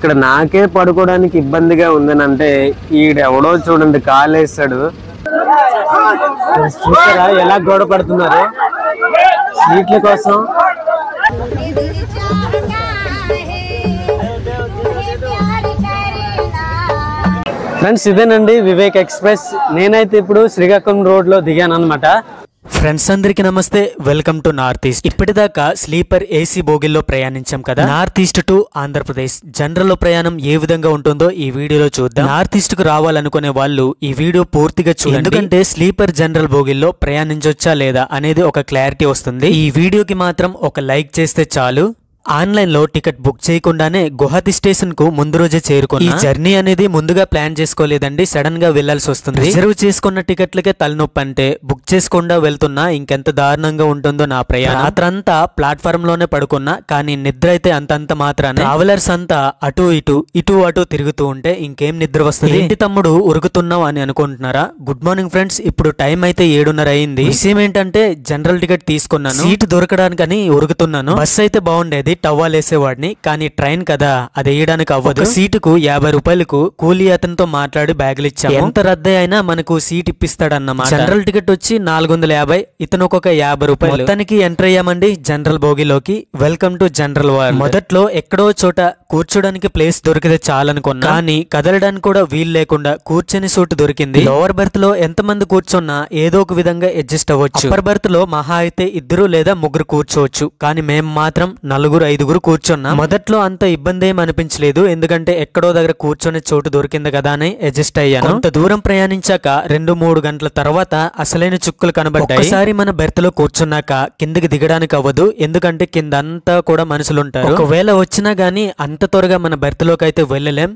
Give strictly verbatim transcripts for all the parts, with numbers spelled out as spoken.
ఇక్కడ నాకే పడుకోవడానికి ఇబ్బందిగా ఉందని అంటే ఈడెవడో చూడండి కాలు వేస్తాడు. చూసారా ఎలా గొడవ పడుతున్నారు సీట్ల కోసం. ఫ్రెండ్స్ ఇదేనండి వివేక్ ఎక్స్ప్రెస్. నేనైతే ఇప్పుడు శ్రీకాకుళం రోడ్ లో దిగాను అనమాట. ఫ్రెండ్స్ అందరికి నమస్తే, వెల్కమ్ టు నార్త్ ఈస్ట్. ఇప్పటిదాకా స్లీపర్ ఏసీ బోగిల్లో ప్రయాణించాం కదా. North east to Andhra Pradesh general లో ప్రయాణం ఏ విధంగా ఉంటుందో ఈ వీడియోలో చూద్దాం. నార్త్ ఈస్ట్ కు రావాలనుకునే వాళ్ళు ఈ వీడియో పూర్తిగా చూడండి, ఎందుకంటే స్లీపర్ జనరల్ బోగిల్లో ప్రయాణించొచ్చా లేదా అనేది ఒక క్లారిటీ వస్తుంది. ఈ వీడియోకి మాత్రం ఒక లైక్ చేస్తే చాలు. ఆన్లైన్ లో టికెట్ బుక్ చేయకుండానే గువాహతి స్టేషన్ కు ముందు రోజే చేరుకున్నా. ఈ జర్నీ అనేది ముందుగా ప్లాన్ చేసుకోలేదండి, సడన్ గా వెళ్లాల్సి వస్తుంది. రిజర్వ్ చేసుకున్న టికెట్లకే తలనొప్పి అంటే బుక్ చేసుకుండా వెళ్తున్నా ఇంకెంత దారుణంగా ఉంటుందో నా ప్రయాణం. రాత్రంతా ప్లాట్ఫామ్ లోనే పడుకున్నా, కానీ నిద్ర అయితే అంతంత మాత్రాన. ట్రావెలర్స్ అంతా అటు ఇటు ఇటు అటు తిరుగుతూ ఉంటే ఇంకేం నిద్ర వస్తుంది. ఏంటి తమ్ముడు ఉరుకుతున్నావు అని అనుకుంటున్నారా? గుడ్ మార్నింగ్ ఫ్రెండ్స్, ఇప్పుడు టైం అయితే ఏడున్నర అయింది. విషయం ఏంటంటే జనరల్ టికెట్ తీసుకున్నాను, సీట్ దొరకడానికని ఉరుకుతున్నాను. బస్ అయితే బాగుండేది, టవ్వాల్ వేసేవాడిని, కానీ ట్రైన్ కదా అది వేయడానికి అవ్వదు. సీటుకు యాభై రూపాయలకు కూలీ అతనితో మాట్లాడి బ్యాగులు ఇచ్చాము. ఎంత రద్దే అయినా మనకు సీట్ ఇప్పిస్తాడన్నమాట. జనరల్ టికెట్ వచ్చి నాలుగు వందల యాభై, ఇతను ఒక్కొక్క యాభై రూపాయలు. మొత్తానికి ఎంటర్ అయ్యామండి జనరల్ బోగిలోకి. Welcome to general ward. మొదట్లో ఎక్కడో చోట కూర్చోడానికి ప్లేస్ దొరికితే చాలనుకున్నా, కానీ కదలడానికి కూడా వీలు లేకుండా కూర్చొని సూట్ దొరికింది. లోవర్ బెర్త్ లో ఎంత మంది కూర్చున్నా ఏదో ఒక విధంగా అడ్జస్ట్ అవ్వచ్చు. అప్పర్ బెర్త్ లో మహా అయితే ఇద్దరు లేదా ముగ్గురు కూర్చోవచ్చు, కానీ మేము మాత్రం నలుగురు ఐదుగురు కూర్చున్నా. మొదట్లో అంత ఇబ్బంది ఏం అనిపించలేదు, ఎందుకంటే ఎక్కడో దగ్గర కూర్చొని చోటు దొరికింది కదా అని అడ్జస్ట్ అయ్యాను. కొంత దూరం ప్రయాణించాక రెండు మూడు గంటల తర్వాత అసలైన చుక్కలు కనబడ్డాయి. ఒకసారి మన బెర్త్ లో కూర్చున్నాక కిందకి దిగడానికి అవ్వదు, ఎందుకంటే కింద అంతా కూడా మనుషులుంటారు. ఒకవేళ వచ్చినా గానీ అంత త్వరగా మన బెర్త్ లోకి అయితే వెళ్ళలేం.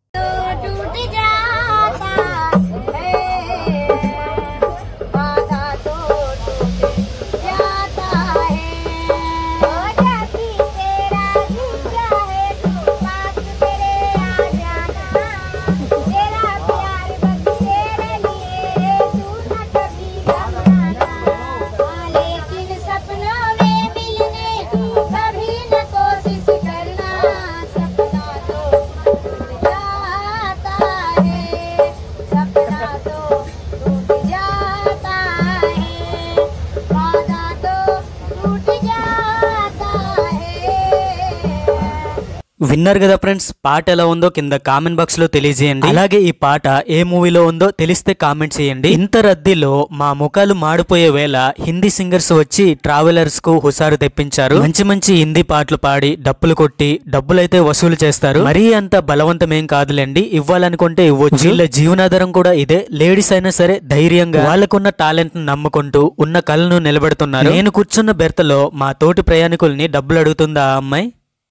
విన్నారు కదా ఫ్రెండ్స్, పాట ఎలా ఉందో కింద కామెంట్ బాక్స్ లో తెలియజేయండి. అలాగే ఈ పాట ఏ మూవీలో ఉందో తెలిస్తే కామెంట్ చేయండి. ఇంత రద్దీలో మా ముఖాలు మాడిపోయే వేళ హిందీ సింగర్స్ వచ్చి ట్రావెలర్స్ కు హుషారు తెప్పించారు. మంచి మంచి హిందీ పాటలు పాడి డప్పులు కొట్టి డబ్బులైతే వసూలు చేస్తారు. మరీ అంత బలవంతమేం కాదులేండి, ఇవ్వాలనుకుంటే ఇవ్వచ్చు. వీళ్ళ జీవనాధారం కూడా ఇదే. లేడీస్ అయినా సరే ధైర్యంగా వాళ్ళకున్న టాలెంట్ ను నమ్ముకుంటూ ఉన్న కళను నిలబెడుతున్నారు. నేను కూర్చున్న బెర్త్ లో మా తోటి ప్రయాణికుల్ని డబ్బులు అడుగుతుందా ఆ అమ్మాయి.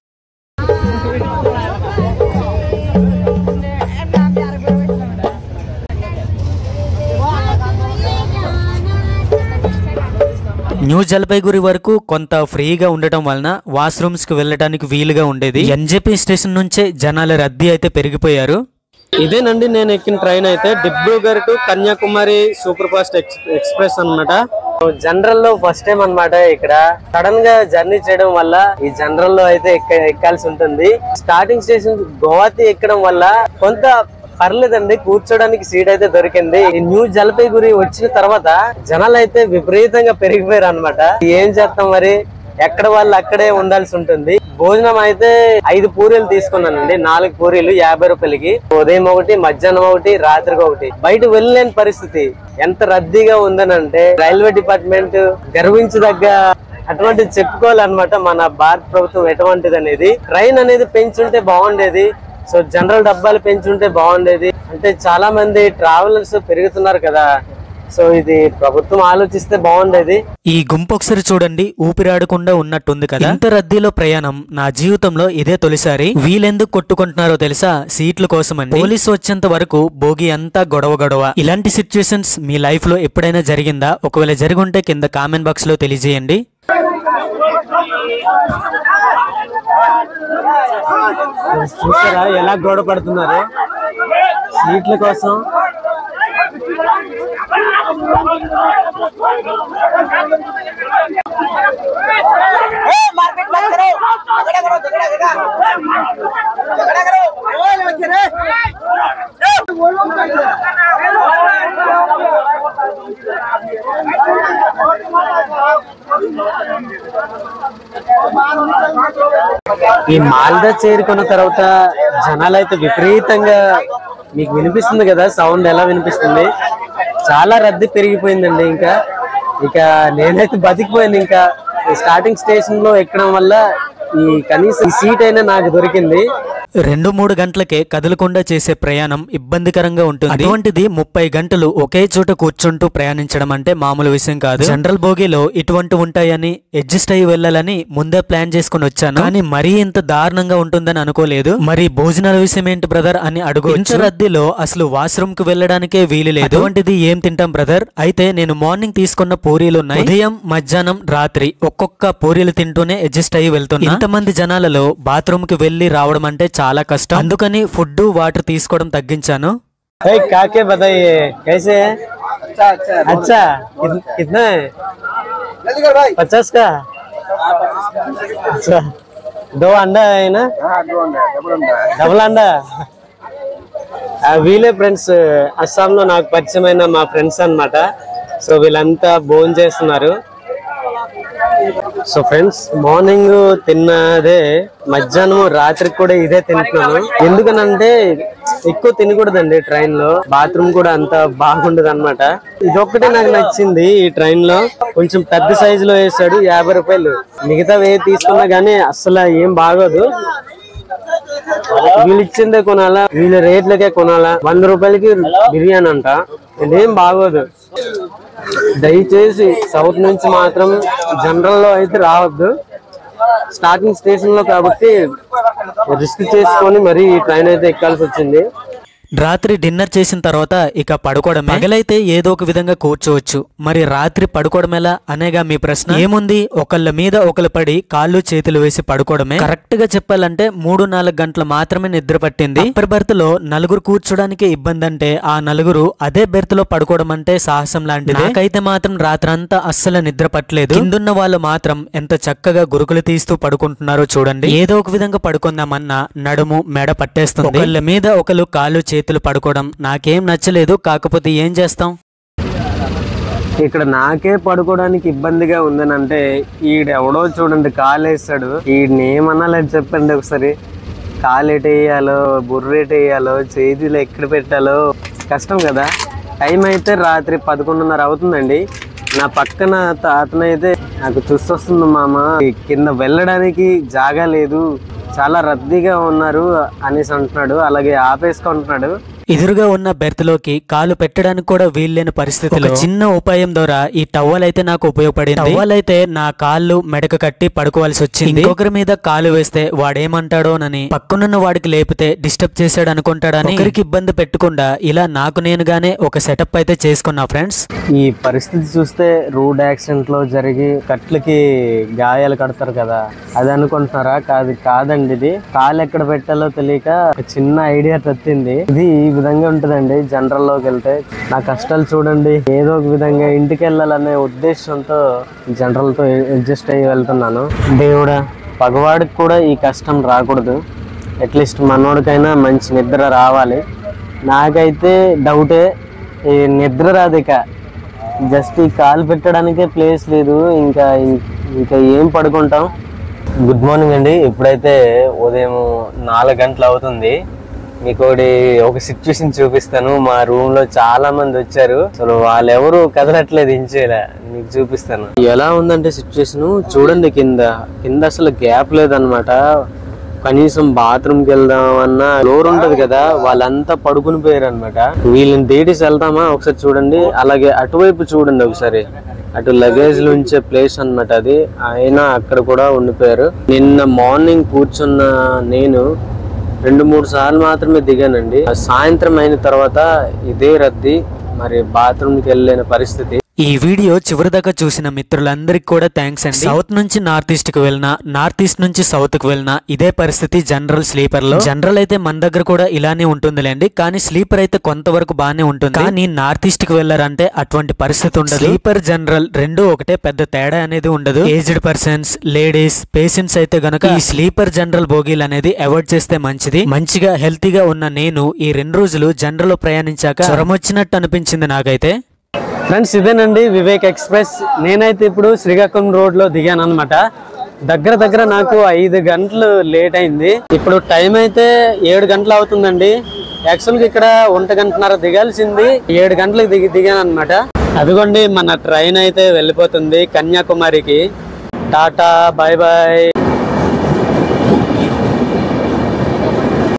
న్యూ జల్పైగురి వరకు కొంత ఫ్రీగా ఉండటం వలన వాష్రూమ్స్ కి వెళ్ళడానికి వీలుగా ఉండేది. ఎన్జేపీ స్టేషన్ నుంచే జనాల రద్దీ అయితే పెరిగిపోయారు. ఇదేనండి నేను ఎక్కిన ట్రైన్ అయితే Dibrugarh to Kanyakumari super fast express అనమాట. జనరల్ లో ఫస్ట్ టైం అనమాట ఇక్కడ. సడన్ గా జర్నీ చేయడం వల్ల ఈ జనరల్ లో అయితే ఎక్కాల్సి ఉంటుంది. స్టార్టింగ్ స్టేషన్ గువాహతి ఎక్కడం వల్ల కొంత పర్లేదండి, కూర్చోడానికి సీట్ అయితే దొరికింది. ఈ న్యూ జల్పైగురి వచ్చిన తర్వాత జనాలు అయితే విపరీతంగా పెరిగిపోయారు అనమాట. ఏం చేస్తాం మరి, ఎక్కడ వాళ్ళు అక్కడే ఉండాల్సి ఉంటుంది. భోజనం అయితే ఐదు పూరీలు తీసుకున్నానండి, నాలుగు పూరీలు యాభై రూపాయలకి. ఉదయం ఒకటి, మధ్యాహ్నం ఒకటి, రాత్రికి ఒకటి. బయట వెళ్ళలేని పరిస్థితి. ఎంత రద్దీగా ఉందనంటే రైల్వే డిపార్ట్మెంట్ గర్వించదగ్గ అటువంటిది చెప్పుకోవాలన్నమాట. మన భారత ప్రభుత్వం ఎటువంటిది అనేది. ట్రైన్ అనేది పెంచుంటే బాగుండేది, సో జనరల్ డబ్బాలు పెంచుంటే బాగుండేది. అంటే చాలా మంది ట్రావెలర్స్ పెరుగుతున్నారు కదా, సో ఇది ప్రభుత్వం ఆలోచిస్తే బాగుండేది. ఈ గుంపు ఒకసారి చూడండి, ఊపిరాడకుండా ఉన్నట్టుంది కదా. ఇంత రద్దీలో ప్రయాణం నా జీవితంలో ఇదే తొలిసారి. వీళ్ళెందుకు కొట్టుకుంటున్నారో తెలుసా? సీట్ల కోసం అండి. పోలీసు వచ్చేంత వరకు బోగి అంతా గొడవ గొడవ. ఇలాంటి సిచ్యువేషన్స్ మీ లైఫ్ లో ఎప్పుడైనా జరిగిందా? ఒకవేళ జరిగుంటే కింద కామెంట్ బాక్స్ లో తెలియజేయండి. చూసారా ఎలా గొడవ పడుతున్నారు సీట్ల కోసం. मार्केट बंद करो। ఈ మాల్దా చేరుకున్న తర్వాత జనాలు అయితే విపరీతంగా, మీకు వినిపిస్తుంది కదా సౌండ్ ఎలా వినిపిస్తుంది, చాలా రద్దీ పెరిగిపోయిందండి. ఇంకా ఇక నేనైతే బతికిపోయాను. ఇంకా స్టార్టింగ్ స్టేషన్ లో ఎక్కడం వల్ల ఈ కనీసం సీట్ అయినా నాకు దొరికింది. రెండు మూడు గంటలకే కదలకుండా చేసే ప్రయాణం ఇబ్బందికరంగా ఉంటుంది. అటువంటిది ముప్పై గంటలు ఒకే చోట కూర్చుంటూ ప్రయాణించడం అంటే మామూలు విషయం కాదు. జనరల్ బోగీలో ఇటువంటి ఉంటాయని అడ్జస్ట్ అయ్యి వెళ్ళాలని ముందే ప్లాన్ చేసుకుని వచ్చాను, కానీ మరీ ఇంత దారుణంగా ఉంటుందని అనుకోలేదు. మరి భోజనాల విషయం ఏంటి బ్రదర్ అని అడుగు. ఇంత రద్దీలో అసలు వాష్రూమ్ కు వెళ్ళడానికే వీలు లేదు. అటువంటిది ఏం తింటాం బ్రదర్? అయితే నేను మార్నింగ్ తీసుకున్న పూరీలు ఉన్నాయి, ఉదయం మధ్యాహ్నం రాత్రి ఒక్కొక్క పూరీలు తింటూనే అడ్జస్ట్ అయ్యి వెళ్తున్నా. ఇంతమంది జనాలలో బాత్రూమ్ కి వెళ్లి రావడం అంటే చాలా కష్టం, అందుకని ఫుడ్ వాటర్ తీసుకోవడం తగ్గించాను. కాకే బతాయియే कैसे अच्छा कितना है पचास का अच्छा दो अंडा है ना डबल अंडा వీళ్ళే ఫ్రెండ్స్ అస్సాంలో నాకు పరిచయమైన మా ఫ్రెండ్స్ అన్నమాట. సో వీళ్ళంతా భోజనం చేస్తున్నారు. సో ఫ్రెండ్స్ మార్నింగ్ తిన్నదే మధ్యాహ్నం రాత్రికి కూడా ఇదే తింటున్నాను. ఎందుకనంటే ఎక్కువ తినకూడదండి ట్రైన్ లో, బాత్రూమ్ కూడా అంత బాగుండదు అనమాట. ఇదొక్కటే నాకు నచ్చింది. ఈ ట్రైన్ లో కొంచెం పెద్ద సైజు లో వేసాడు, యాభై రూపాయలు. మిగతా ఏ తీసుకున్నా గానీ అస్సలు ఏం బాగోదు. వీళ్ళు ఇచ్చిందే కొనాలా, వీళ్ళ రేట్లకే కొనాలా. వంద రూపాయలకి బిర్యానీ అంట, ఇదేం బాగోదు. దయచేసి సౌత్ నుంచి మాత్రం జనరల్ లో అయితే రావద్దు. స్టార్టింగ్ స్టేషన్ లో కాబట్టి రిస్క్ చేసుకొని మరి ఈ ట్రైన్ అయితే ఎక్కాల్సి వచ్చింది. రాత్రి డిన్నర్ చేసిన తర్వాత ఇక పడుకోవడమే. పగలైతే ఏదో ఒక విధంగా కూర్చోవచ్చు, మరి రాత్రి పడుకోవడం ఎలా అనేగా మీ ప్రశ్న. ఏముంది, ఒకళ్ళ మీద ఒకళ్ళు పడి కాళ్ళు చేతులు వేసి పడుకోవడమే. కరెక్ట్ గా చెప్పాలంటే మూడు నాలుగు గంటలు మాత్రమే నిద్ర పట్టింది. అప్పర్ బెర్త్ లో నలుగురు కూర్చోడానికి ఇబ్బంది అంటే ఆ నలుగురు అదే బెర్త్ లో పడుకోవడం అంటే సాహసం లాంటిది. నాకైతే మాత్రం రాత్రంతా అస్సలు నిద్ర పట్టలేదు. కిందున్న వాళ్ళు మాత్రం ఎంత చక్కగా గురుకులు తీస్తూ పడుకుంటున్నారో చూడండి. ఏదో ఒక విధంగా పడుకుందామన్నా నడుము మెడ పట్టేస్తుంది. ఒకళ్ళ మీద ఒకళ్ళు కాళ్ళు చేతులు పడుకోవడం నాకేం నచ్చలేదు. కాకపోతే ఏం చేస్తాం, ఇక్కడ నాకే పడుకోవడానికి ఇబ్బందిగా ఉందని అంటే ఈడెవడో చూడండి కాలు వేస్తాడు. ఈయన ఏమన్నా లేదు చెప్పండి ఒకసారి. కాలు ఎటు వేయాలో, బుర్ర ఎటు వేయాలో, చేతులు ఎక్కడ పెట్టాలో కష్టం కదా. టైం అయితే రాత్రి పదకొండున్నర అవుతుందండి. నా పక్కన అతనైతే నాకు చూస్తొస్తుంది మామ, కింద వెళ్ళడానికి జాగా లేదు, చాలా రద్దీగా ఉన్నారు అనేసి అంటున్నాడు. అలాగే ఆపేసుకుంటున్నాడు. ఎదురుగా ఉన్న బెర్త్ లోకి కాలు పెట్టడానికి కూడా వీల్లేని పరిస్థితిలో చిన్న ఉపాయం ద్వారా ఈ టవల్ అయితే నాకు ఉపయోగపడింది. టవల్ అయితే నా కాళ్ళు మెడక కట్టి పడుకోవాల్సి వచ్చింది. ఇంకొకరి మీద కాలు వేస్తే వాడేమంటాడోనని, పక్కనున్న వాడికి లేపితే డిస్టర్బ్ చేశాడు అనుకుంటాడని ఒకరికి ఇబ్బంది పెట్టకుండా ఇలా నాకు నేనుగానే ఒక సెటప్ అయితే చేసుకున్నా ఫ్రెండ్స్. ఈ పరిస్థితి చూస్తే రోడ్ యాక్సిడెంట్ లో జరిగి కట్లకి గాయాలు కడతారు కదా, అది అనుకుంటున్నారా? కాదు కాదండి, ఇది కాలు ఎక్కడ పెట్టాలో తెలియక చిన్న ఐడియా తట్టింది. ఇది ఈ విధంగా ఉంటుందండి జనరల్ లోకి వెళ్తే. నా కష్టాలు చూడండి, ఏదో ఒక విధంగా ఇంటికి వెళ్ళాలనే ఉద్దేశంతో జనరల్ తో అడ్జస్ట్ అయ్యి వెళ్తున్నాను. దేవుడా, పగవాడికి కూడా ఈ కష్టం రాకూడదు. అట్లీస్ట్ మనోడికైనా మంచి నిద్ర రావాలి. నాకైతే డౌటే, ఈ నిద్ర రాదు. ఇక జస్ట్ ఈ కాలు పెట్టడానికే ప్లేస్ లేదు, ఇంకా ఇంకా ఏం పడుకుంటాం. గుడ్ మార్నింగ్ అండి. ఇప్పుడైతే ఉదయం నాలుగు గంటలు అవుతుంది. మీకు ఒకటి ఒక సిచ్యువేషన్ చూపిస్తాను. మా రూమ్ లో చాలా మంది వచ్చారు, అసలు వాళ్ళెవరు కదలట్లేదు ఇంచేలా. మీకు చూపిస్తాను ఎలా ఉందంటే సిచ్యువేషన్ చూడండి. కింద కింద అసలు గ్యాప్ లేదనమాట. కనీసం బాత్రూమ్ కి వెళ్దామన్నా ఫ్లోర్ ఉంటది కదా, వాళ్ళంతా పడుకుని పోయారు అనమాట. వీళ్ళని డేటీస్ వెళ్తామా ఒకసారి చూడండి. అలాగే అటువైపు చూడండి ఒకసారి, అటు లగేజ్ ఉంచే ప్లేస్ అనమాట అది. అయినా అక్కడ కూడా ఉండిపోయారు. నిన్న మార్నింగ్ కూర్చున్న నేను రెండు మూడు సార్లు మాత్రమే దిగానండి. సాయంత్రం అయిన తర్వాత ఇదే రద్దీ, మరి బాత్రూమ్కి వెళ్ళలేని పరిస్థితి. ఈ వీడియో చివరి దాకా చూసిన మిత్రులందరికీ కూడా థ్యాంక్స్ అండి. సౌత్ నుంచి నార్త్ ఈస్ట్ కి వెళ్ళినా, నార్త్ ఈస్ట్ నుంచి సౌత్ కి వెళ్ళినా ఇదే పరిస్థితి జనరల్ స్లీపర్ లో. జనరల్ అయితే మన దగ్గర కూడా ఇలానే ఉంటుందిలేండి, కానీ స్లీపర్ అయితే కొంతవరకు బానే ఉంటుంది. కానీ నార్త్ ఈస్ట్ కి వెళ్ళారంటే అటువంటి పరిస్థితి ఉండదు. స్లీపర్ జనరల్ రెండు ఒకటే, పెద్ద తేడా అనేది ఉండదు. ఏజ్డ్ పర్సన్స్, లేడీస్, పేషెంట్స్ అయితే గనక ఈ స్లీపర్ జనరల్ బోగీలు అనేది అవాయిడ్ చేస్తే మంచిది. మంచిగా హెల్తీగా ఉన్న నేను ఈ రెండు రోజులు జనరల్ లో ప్రయాణించాక జ్వరం వచ్చినట్టు అనిపించింది నాకైతే. ఫ్రెండ్స్, ఇదేనండి వివేక్ ఎక్స్ప్రెస్. నేనైతే ఇప్పుడు శ్రీకాకుళం రోడ్ లో దిగాను అనమాట. దగ్గర దగ్గర నాకు ఐదు గంటలు లేట్ అయింది. ఇప్పుడు టైం అయితే ఏడు గంటలు అవుతుందండి. యాక్చువల్గా ఇక్కడ ఒంటి గంటన్నర దిగాల్సింది, ఏడు గంటలకు దిగి దిగాను అనమాట. అదిగోండి మన ట్రైన్ అయితే వెళ్ళిపోతుంది కన్యాకుమారికి. Tata, bye bye.